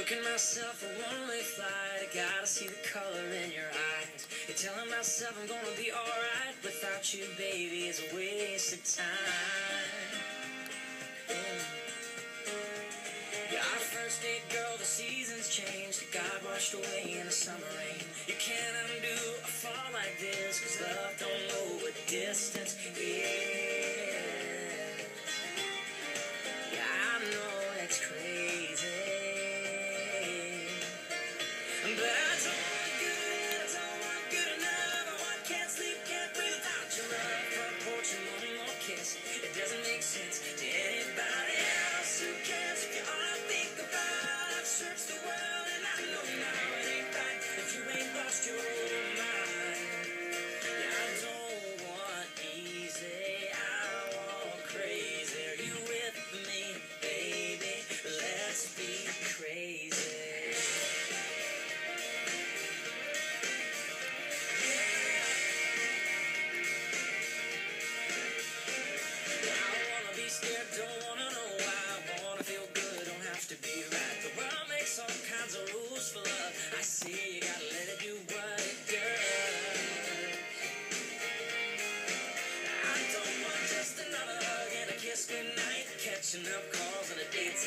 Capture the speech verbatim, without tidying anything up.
Booking myself a one-way flight, I gotta see the color in your eyes. You're telling myself I'm gonna be alright. Without you, baby, it's a waste of time. Mm. Yeah, our first date, girl, the seasons changed. God washed away in the summer rain. You can't undo a fall like this, cause love don't know what distance is. Yeah, I know it's crazy, but I don't want good, I don't want good enough. I want can't sleep, can't breathe without your love. Front porch and one more kiss, it doesn't make sense to anybody else. Who cares if you're all I think about? I've searched the world and I know now it ain't right if you ain't lost your mind. Yeah, I don't want easy, I want crazy. Are you with me, baby? Let's be crazy. Scared, don't wanna know why. I wanna feel good, don't have to be right. The world makes all kinds of rules for love. I see you gotta let it do what it does. I don't want just another hug and a kiss goodnight, catching up calls and a date